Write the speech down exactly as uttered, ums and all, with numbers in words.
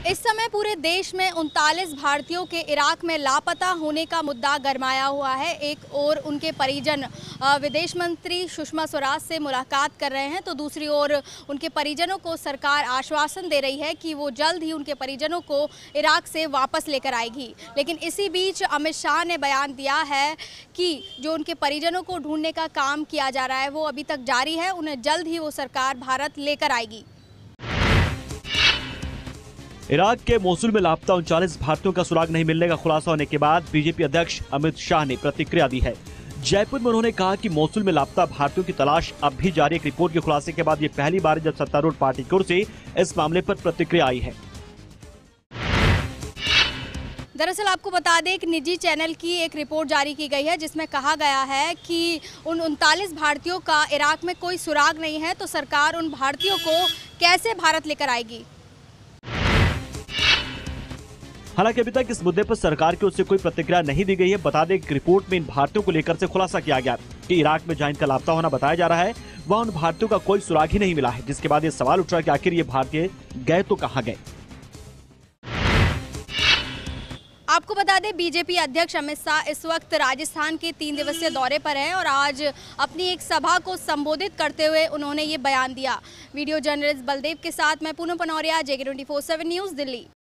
इस समय पूरे देश में उनतालीस भारतीयों के इराक में लापता होने का मुद्दा गरमाया हुआ है। एक ओर उनके परिजन विदेश मंत्री सुषमा स्वराज से मुलाकात कर रहे हैं, तो दूसरी ओर उनके परिजनों को सरकार आश्वासन दे रही है कि वो जल्द ही उनके परिजनों को इराक से वापस लेकर आएगी। लेकिन इसी बीच अमित शाह ने बयान दिया है कि जो उनके परिजनों को ढूंढने का काम किया जा रहा है वो अभी तक जारी है, उन्हें जल्द ही वो सरकार भारत लेकर आएगी। इराक के मोसुल में लापता उनचालीस भारतीयों का सुराग नहीं मिलने का खुलासा होने के बाद बीजेपी अध्यक्ष अमित शाह ने प्रतिक्रिया दी है। जयपुर में उन्होंने कहा कि मोसुल में लापता भारतीयों की तलाश अब भी जारी। एक रिपोर्ट के खुलासे के बाद ये पहली बार जब सत्तारूढ़ पार्टी की ओर से इस मामले पर प्रतिक्रिया आई है। दरअसल आपको बता दें, एक निजी चैनल की एक रिपोर्ट जारी की गई है जिसमें कहा गया है कि उन उनतालीस भारतीयों का इराक में कोई सुराग नहीं है, तो सरकार उन भारतीयों को कैसे भारत लेकर आएगी। हालांकि अभी तक इस मुद्दे पर सरकार की ओर से कोई प्रतिक्रिया नहीं दी गई है। बता दें कि रिपोर्ट में इन भारतीयों को लेकर से खुलासा किया गया कि इराक में जहां इनका लापता होना बताया जा रहा है वहां उन भारतीयों का कोई सुराग ही नहीं मिला है, जिसके बाद ये सवाल उठ रहा है कि आखिर ये भारतीय गए तो कहां गए। आपको बता दें, बीजेपी अध्यक्ष अमित शाह इस वक्त राजस्थान के तीन दिवसीय दौरे पर हैं और आज अपनी एक सभा को संबोधित करते हुए उन्होंने ये बयान दिया। वीडियो जर्नलिस्ट बलदेव के साथ मैं Poonam Panauria, JK twenty four seven news, Delhi.